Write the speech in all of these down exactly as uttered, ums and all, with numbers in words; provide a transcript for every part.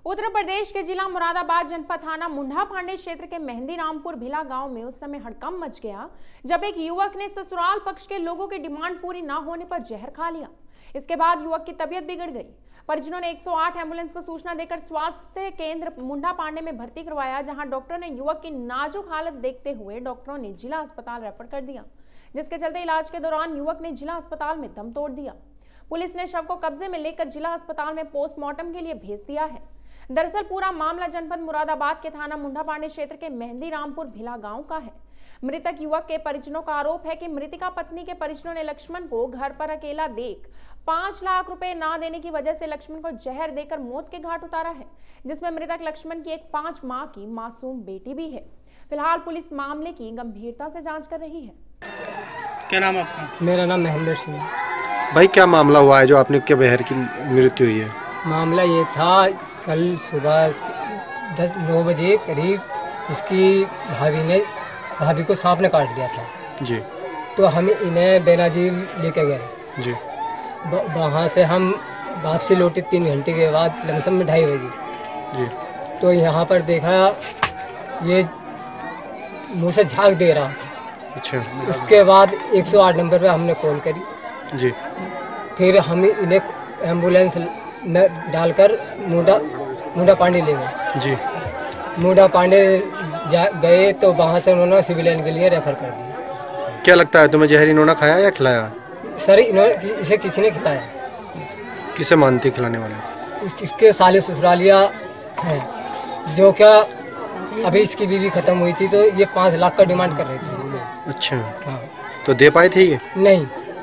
उत्तर प्रदेश के जिला मुरादाबाद जनपद थाना मुंडा पांडे क्षेत्र के मेहंदी रामपुर भिला गांव में उस समय हड़कंप मच गया जब एक युवक ने ससुराल पक्ष के लोगों की डिमांड पूरी न होने पर जहर खा लिया। इसके बाद युवक की तबीयत बिगड़ गई। परिजनों ने एक सौ आठ एम्बुलेंस को सूचना देकर स्वास्थ्य केंद्र मुंडा पांडे में भर्ती करवाया, जहां डॉक्टरों ने युवक की नाजुक हालत देखते हुए डॉक्टरों ने जिला अस्पताल रेफर कर दिया, जिसके चलते इलाज के दौरान युवक ने जिला अस्पताल में दम तोड़ दिया। पुलिस ने शव को कब्जे में लेकर जिला अस्पताल में पोस्टमार्टम के लिए भेज दिया है। दरअसल पूरा मामला जनपद मुरादाबाद के थाना मुंडा पांडे क्षेत्र के मेहंदी रामपुर भिला गांव का है। मृतक युवक के परिजनों का आरोप है कि मृतिका पत्नी के परिजनों ने लक्ष्मण को घर पर अकेला देख पांच लाख रुपए ना देने की वजह से लक्ष्मण को जहर देकर मौत के घाट उतारा है, जिसमें मृतक लक्ष्मण की एक पांच माह की मासूम बेटी भी है। फिलहाल पुलिस मामले की गंभीरता से जांच कर रही है। क्या नाम आपका? मेरा नाम महेंद्र सिंह। भाई, क्या मामला हुआ है जो आपने के बहर की मृत्यु हुई है? मामला ये था, कल सुबह दस नौ बजे करीब इसकी भाभी ने भाभी को सांप ने काट लिया था जी। तो हम इन्हें बेनाजी लेके गए जी। वहाँ से हम वापसी लौटे तीन घंटे के बाद, लमसम में ढाई बजे जी। तो यहाँ पर देखा ये मुँह से झाग दे रहा था। अच्छा। उसके बाद एक सौ आठ नंबर पे हमने कॉल करी जी। फिर हम इन्हें एम्बुलेंस में डालकर मुंडा मुंडा पांडे ले गए जी। मुंडा पांडे गए तो वहाँ से उन्होंने सिविलियन के लिए रेफर कर दिया। क्या लगता है तुम्हें, जहर इन्होंने खाया या खिलाया? सर इन्होंने इसे किसी ने खिलाया। किसे मानती खिलाने वाले? इसके साले ससुरालिया हैं, जो क्या अभी इसकी बीवी खत्म हुई थी तो ये पाँच लाख का डिमांड कर रही थी। अच्छा। हाँ। तो दे पाए थे ये? नहीं।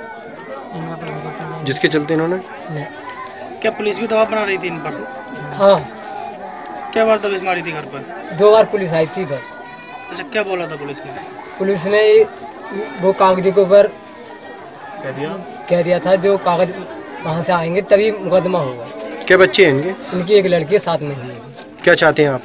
जिसके चलते इन्होंने? नहीं। क्या पुलिस भी दबाव बना रही थी इन पर? हाँ। क्या बार दबिश मारी थी घर पर? दो बार पुलिस आई थी बस। अच्छा, क्या बोला था पुलिस ने? पुलिस ने वो कागज के ऊपर कह दिया कह दिया था, जो कागज वहाँ से आएंगे तभी मुकदमा होगा। क्या बच्चे हैं इनके? इनकी एक लड़की साथ में ही है। क्या चाहते हैं आप?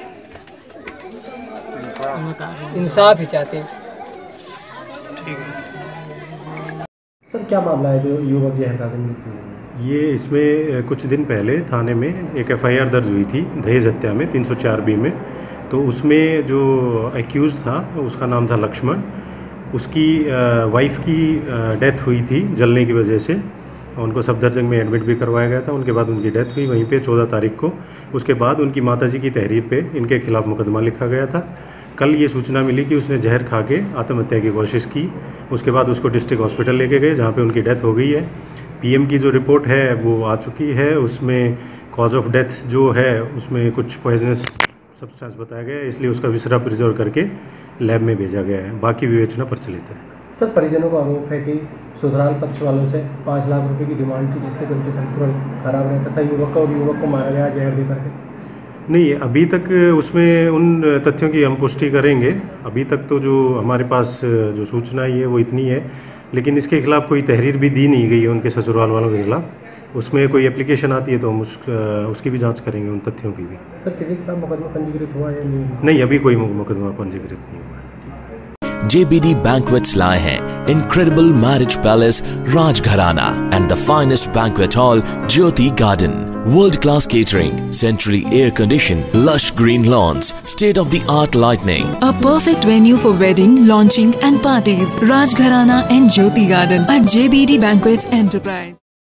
इंसाफ ही चाहते हैं। ठीक है सर, क्या मामला है जो युवक जहर खा के मृत्यु हुई? ये इसमें कुछ दिन पहले थाने में एक एफ आई आर दर्ज हुई थी दहेज हत्या में तीन सौ चार बी में। तो उसमें जो एक्यूज था उसका नाम था लक्ष्मण। उसकी वाइफ की डेथ हुई थी जलने की वजह से। उनको सफदरजंग में एडमिट भी करवाया गया था। उनके बाद उनकी डेथ हुई वहीं पे चौदह तारीख को। उसके बाद उनकी माताजी की तहरीर पे इनके खिलाफ मुकदमा लिखा गया था। कल ये सूचना मिली कि उसने जहर खा के आत्महत्या की कोशिश की। उसके बाद उसको डिस्ट्रिक्ट हॉस्पिटल लेके गए, जहाँ पे उनकी डेथ हो गई है। पीएम की जो रिपोर्ट है वो आ चुकी है। उसमें कॉज ऑफ डेथ जो है उसमें कुछ पॉइजनस सब्सटेंस बताया गया है, इसलिए उसका विसरा प्रिजर्व करके लैब में भेजा गया है। बाकी विवेचना प्रचलित है। सर, परिजनों का आरोप है कि ससुराल पक्ष वालों से पाँच लाख रुपए की डिमांड थी, जिसके चलते संतुलन खराब रहता था युवक का और युवक को मारा गया जहर दे करके। नहीं, अभी तक उसमें उन तथ्यों की हम पुष्टि करेंगे। अभी तक तो जो हमारे पास जो सूचना है वो इतनी है, लेकिन इसके खिलाफ कोई तहरीर भी दी नहीं गई है उनके ससुराल वालों के खिलाफ। उसमें कोई एप्लीकेशन आती है तो हम उस, उसकी भी जांच करेंगे, उन तथ्यों की भी। सर, किसी के खिलाफ मुकदमा पंजीकृत हुआ या नहीं? नहीं, अभी कोई मुकदमा पंजीकृत नहीं हुआ। J B D Banquets लाए हैं incredible marriage palace Rajgharana and the finest banquet hall Jyoti Garden. World-class catering, centrally air-conditioned, lush green lawns, state-of-the-art lighting. A perfect venue for wedding, launching and parties. Rajgharana and Jyoti Garden at J B D Banquets Enterprise.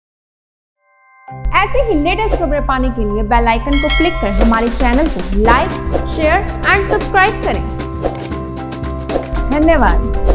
ऐसे ही latest खबरें पाने के लिए bell icon को click कर हमारे channel को like, share and subscribe करें। धन्यवाद।